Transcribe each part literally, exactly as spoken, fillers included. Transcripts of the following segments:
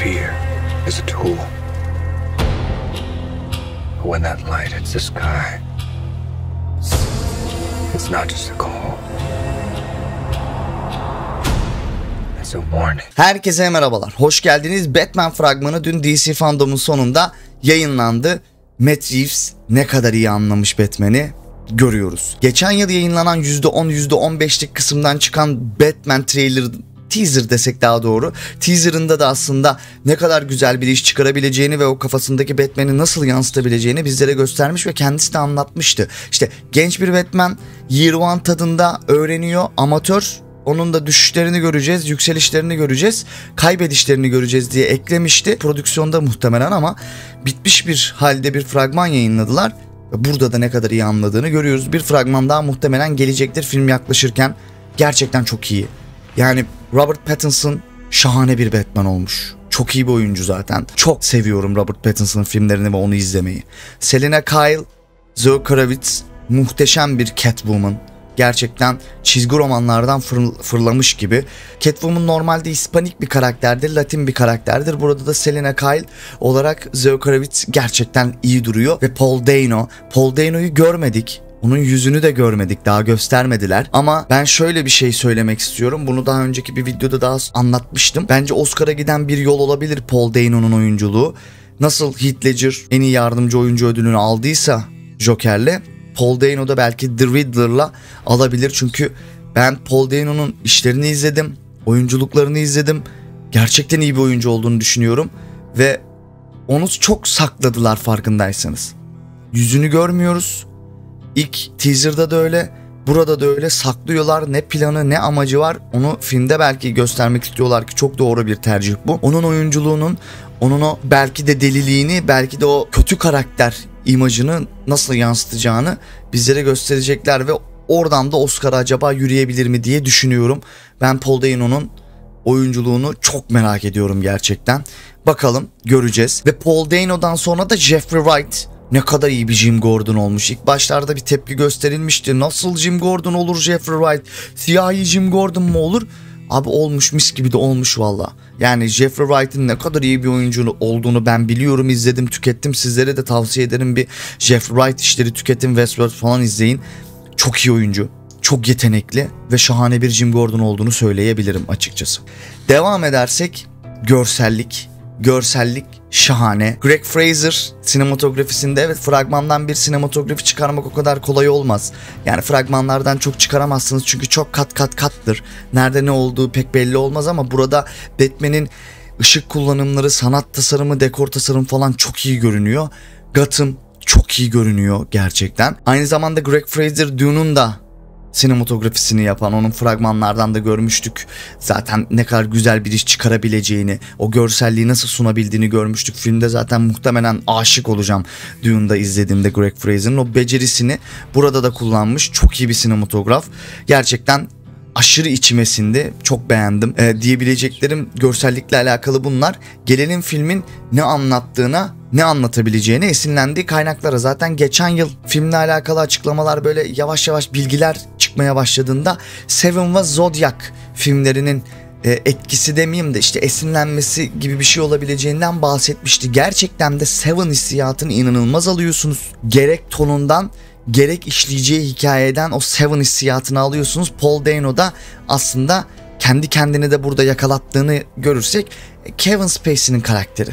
fear is a tool. But when that light hits the sky, it's not just a call. It's a warning. Herkese merhabalar. Hoş geldiniz. Batman fragmanı dün D C Fandom'un sonunda yayınlandı. Matt Reeves ne kadar iyi anlamış Batman'i görüyoruz. Geçen yıl yayınlanan yüzde on yüzde on beşlik kısımdan çıkan Batman trailer, teaser desek daha doğru. Teaser'ında da aslında ne kadar güzel bir iş çıkarabileceğini ve o kafasındaki Batman'i nasıl yansıtabileceğini bizlere göstermiş ve kendisi de anlatmıştı. İşte genç bir Batman Year One tadında öğreniyor, amatör. Onun da düşüşlerini göreceğiz, yükselişlerini göreceğiz, kaybedişlerini göreceğiz diye eklemişti. Prodüksiyonda muhtemelen ama bitmiş bir halde bir fragman yayınladılar. Burada da ne kadar iyi anladığını görüyoruz. Bir fragman daha muhtemelen gelecektir film yaklaşırken. Gerçekten çok iyi. Yani Robert Pattinson şahane bir Batman olmuş. Çok iyi bir oyuncu zaten. Çok seviyorum Robert Pattinson'ın filmlerini ve onu izlemeyi. Selina Kyle, Zoe Kravitz muhteşem bir Catwoman. Gerçekten çizgi romanlardan fır, fırlamış gibi. Catwoman normalde Hispanik bir karakterdir, Latin bir karakterdir. Burada da Selina Kyle olarak Zoe Kravitz gerçekten iyi duruyor. Ve Paul Dano. Paul Dano'yu görmedik. Onun yüzünü de görmedik, daha göstermediler. Ama ben şöyle bir şey söylemek istiyorum. Bunu daha önceki bir videoda daha anlatmıştım. Bence Oscar'a giden bir yol olabilir Paul Dano'nun oyunculuğu. Nasıl Heath Ledger en iyi yardımcı oyuncu ödülünü aldıysa Joker'le, Paul Dano da belki The Riddler'la alabilir. Çünkü ben Paul Dano'nun işlerini izledim, oyunculuklarını izledim. Gerçekten iyi bir oyuncu olduğunu düşünüyorum. Ve onu çok sakladılar farkındaysanız. Yüzünü görmüyoruz. İlk teaser'da da öyle, burada da öyle saklıyorlar. Ne planı ne amacı var onu filmde belki göstermek istiyorlar ki çok doğru bir tercih bu. Onun oyunculuğunun, onun o belki de deliliğini, belki de o kötü karakter imajını nasıl yansıtacağını bizlere gösterecekler ve oradan da Oscar'a acaba yürüyebilir mi diye düşünüyorum. Ben Paul Dano'nun oyunculuğunu çok merak ediyorum gerçekten. Bakalım, göreceğiz. Ve Paul Dano'dan sonra da Jeffrey Wright ne kadar iyi bir Jim Gordon olmuş. İlk başlarda bir tepki gösterilmişti. Nasıl Jim Gordon olur Jeffrey Wright? Siyahi Jim Gordon mu olur? Abi olmuş, mis gibi de olmuş valla. Yani Jeffrey Wright'ın ne kadar iyi bir oyuncu olduğunu ben biliyorum, izledim, tükettim. Sizlere de tavsiye ederim, bir Jeffrey Wright işleri tüketin, Westworld falan izleyin. Çok iyi oyuncu, çok yetenekli ve şahane bir Jim Gordon olduğunu söyleyebilirim açıkçası. Devam edersek görsellik. Görsellik şahane. Greg Fraser sinematografisinde, evet, fragmandan bir sinematografi çıkarmak o kadar kolay olmaz. Yani fragmanlardan çok çıkaramazsınız çünkü çok kat kat kattır. Nerede ne olduğu pek belli olmaz ama burada Batman'in ışık kullanımları, sanat tasarımı, dekor tasarım falan çok iyi görünüyor. Gotham çok iyi görünüyor gerçekten. Aynı zamanda Greg Fraser Dune'un da sinematografisini yapan, onun fragmanlardan da görmüştük. Zaten ne kadar güzel bir iş çıkarabileceğini, o görselliği nasıl sunabildiğini görmüştük. Filmde zaten muhtemelen aşık olacağım Dune'da izlediğimde Greg Fraser'ın o becerisini burada da kullanmış. Çok iyi bir sinematograf. Gerçekten aşırı içime sindi. Çok beğendim. Ee, diyebileceklerim görsellikle alakalı bunlar. Gelelim filmin ne anlattığına, ne anlatabileceğine, esinlendiği kaynaklara. Zaten geçen yıl filmle alakalı açıklamalar, böyle yavaş yavaş bilgiler çıkmaya başladığında Seven ve Zodiac filmlerinin e, etkisi demeyeyim de işte esinlenmesi gibi bir şey olabileceğinden bahsetmişti. Gerçekten de Seven hissiyatını inanılmaz alıyorsunuz. Gerek tonundan, gerek işleyeceği hikayeden o Seven hissiyatını alıyorsunuz. Paul Dano da aslında kendi kendini de burada yakalattığını görürsek Kevin Spacey'nin karakteri.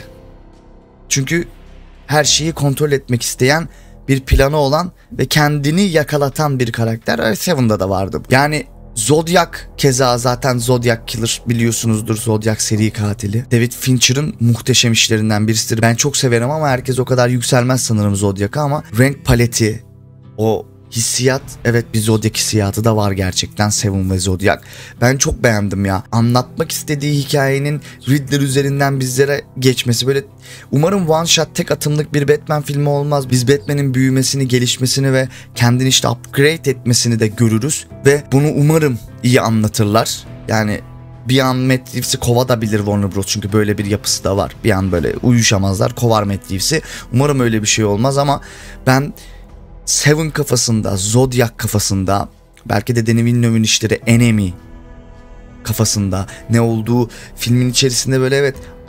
Çünkü her şeyi kontrol etmek isteyen, bir planı olan ve kendini yakalatan bir karakter. Seven'da da vardı. Yani Zodiac keza, zaten Zodiac Killer biliyorsunuzdur, Zodiac seri katili. David Fincher'ın muhteşem işlerinden birisidir. Ben çok severim ama herkes o kadar yükselmez sanırım Zodiac'a, ama renk paleti, o hissiyat, evet, bir Zodiac hissiyatı da var gerçekten Seven ve Zodiac. Ben çok beğendim ya. Anlatmak istediği hikayenin Riddler üzerinden bizlere geçmesi, böyle umarım one shot, tek atımlık bir Batman filmi olmaz. Biz Batman'in büyümesini, gelişmesini ve kendini işte upgrade etmesini de görürüz ve bunu umarım iyi anlatırlar. Yani bir an Matt Reeves'i kovabilir Warner Bros. Çünkü böyle bir yapısı da var. Bir an böyle uyuşamazlar, kovar Matt Reeves'i. Umarım öyle bir şey olmaz ama ben Seven kafasında, Zodiac kafasında, belki de Denis Villeneuve'ün işleri Enemy kafasında ne olduğu filmin içerisinde böyle, evet,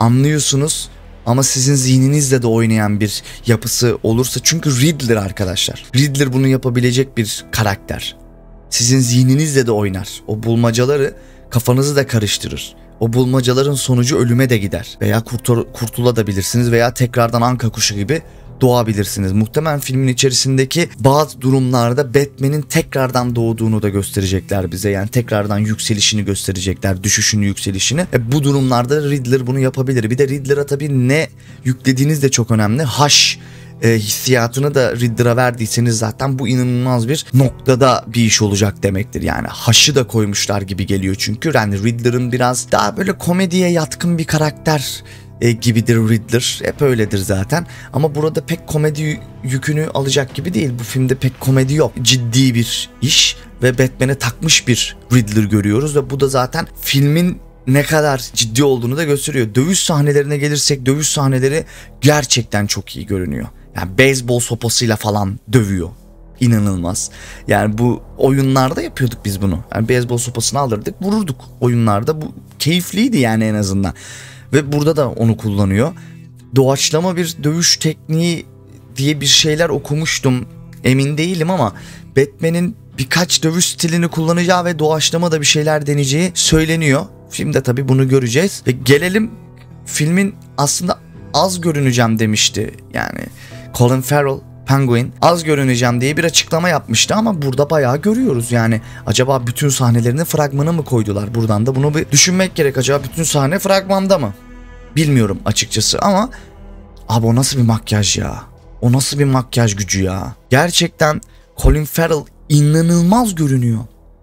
anlıyorsunuz ama sizin zihninizle de oynayan bir yapısı olursa, çünkü Riddler arkadaşlar. Riddler bunu yapabilecek bir karakter. Sizin zihninizle de oynar. O bulmacaları kafanızı da karıştırır. O bulmacaların sonucu ölüme de gider. Veya kurtul kurtulabilirsiniz veya tekrardan anka kuşu gibi doğabilirsiniz. Muhtemelen filmin içerisindeki bazı durumlarda Batman'in tekrardan doğduğunu da gösterecekler bize. Yani tekrardan yükselişini gösterecekler, düşüşünü, yükselişini. E bu durumlarda Riddler bunu yapabilir. Bir de Riddler'a tabii ne yüklediğiniz de çok önemli. Haş e, hissiyatını da Riddler'a verdiyseniz zaten bu inanılmaz bir noktada bir iş olacak demektir. Yani haşı da koymuşlar gibi geliyor çünkü. Yani Riddler'ın biraz daha böyle komediye yatkın bir karakter E, gibidir Riddler. Hep öyledir zaten. Ama burada pek komedi yükünü alacak gibi değil. Bu filmde pek komedi yok. Ciddi bir iş ve Batman'e takmış bir Riddler görüyoruz ve bu da zaten filmin ne kadar ciddi olduğunu da gösteriyor. Dövüş sahnelerine gelirsek, dövüş sahneleri gerçekten çok iyi görünüyor. Yani beyzbol sopasıyla falan dövüyor. İnanılmaz. Yani bu oyunlarda yapıyorduk biz bunu. Yani beyzbol sopasını alırdık, vururduk oyunlarda. Bu keyifliydi yani en azından. Ve burada da onu kullanıyor. Doğaçlama bir dövüş tekniği diye bir şeyler okumuştum. Emin değilim ama Batman'in birkaç dövüş stilini kullanacağı ve doğaçlama da bir şeyler deneyeceği söyleniyor. Filmde tabii bunu göreceğiz. Ve gelelim filmin aslında az görüneceğim demişti. Yani Colin Farrell, Penguin az görüneceğim diye bir açıklama yapmıştı ama burada bayağı görüyoruz. Yani acaba bütün sahnelerini fragmana mı koydular? Buradan da bunu bir düşünmek gerek. Acaba bütün sahne fragmanda mı? Bilmiyorum açıkçası ama abi o nasıl bir makyaj ya? O nasıl bir makyaj gücü ya? Gerçekten Colin Farrell inanılmaz görünüyor.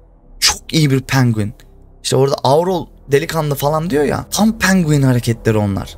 Çok iyi bir Penguin. İşte orada Aurol delikanlı falan diyor ya. Tam Penguin hareketleri onlar.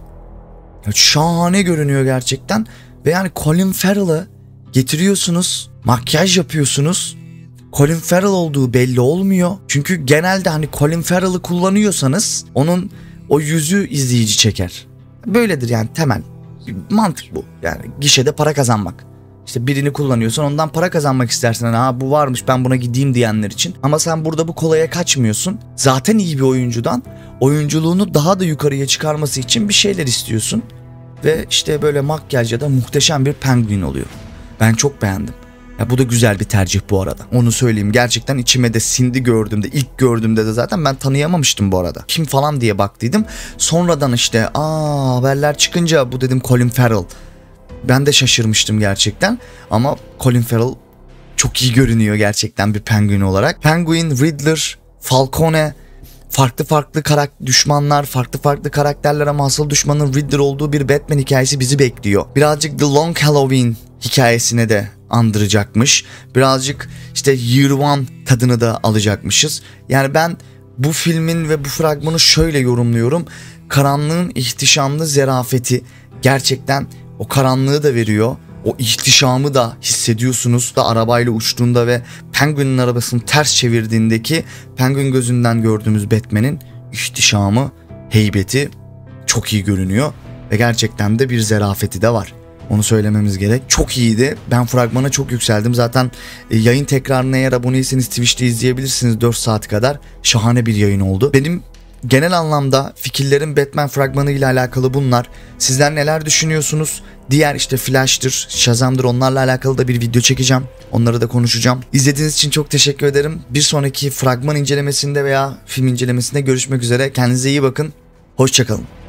Şahane görünüyor gerçekten. Ve yani Colin Farrell'ı getiriyorsunuz, makyaj yapıyorsunuz. Colin Farrell olduğu belli olmuyor. Çünkü genelde hani Colin Farrell'ı kullanıyorsanız onun o yüzü izleyici çeker. Böyledir yani, temel bir mantık bu. Yani gişede para kazanmak. İşte birini kullanıyorsan ondan para kazanmak istersin. Hani, ha bu varmış ben buna gideyim diyenler için. Ama sen burada bu kolaya kaçmıyorsun. Zaten iyi bir oyuncudan oyunculuğunu daha da yukarıya çıkarması için bir şeyler istiyorsun. Ve işte böyle makyajla da muhteşem bir Penguin oluyor. Ben çok beğendim. Ya bu da güzel bir tercih bu arada. Onu söyleyeyim. Gerçekten içime de sindi gördüğümde. İlk gördüğümde de zaten ben tanıyamamıştım bu arada. Kim falan diye baktıydım. Sonradan işte aa haberler çıkınca bu dedim Colin Farrell. Ben de şaşırmıştım gerçekten. Ama Colin Farrell çok iyi görünüyor gerçekten bir Penguin olarak. Penguin, Riddler, Falcone, farklı farklı karakter düşmanlar, farklı farklı karakterler ama asıl düşmanın Riddler olduğu bir Batman hikayesi bizi bekliyor. Birazcık The Long Halloween hikayesine de andıracakmış. Birazcık işte Year One tadını da alacakmışız. Yani ben bu filmin ve bu fragmanı şöyle yorumluyorum. Karanlığın ihtişamlı zerafeti gerçekten o karanlığı da veriyor. O ihtişamı da hissediyorsunuz da arabayla uçtuğunda ve Penguin'in arabasını ters çevirdiğindeki Penguin gözünden gördüğümüz Batman'in ihtişamı, heybeti çok iyi görünüyor. Ve gerçekten de bir zerafeti de var. Onu söylememiz gerek. Çok iyiydi. Ben fragmana çok yükseldim. Zaten yayın tekrarına eğer aboneyseniz Twitch'te izleyebilirsiniz dört saat kadar. Şahane bir yayın oldu. Benim genel anlamda fikirlerim Batman fragmanı ile alakalı bunlar. Sizler neler düşünüyorsunuz? Diğer işte Flash'tır, Shazam'dır, onlarla alakalı da bir video çekeceğim. Onları da konuşacağım. İzlediğiniz için çok teşekkür ederim. Bir sonraki fragman incelemesinde veya film incelemesinde görüşmek üzere. Kendinize iyi bakın. Hoşça kalın.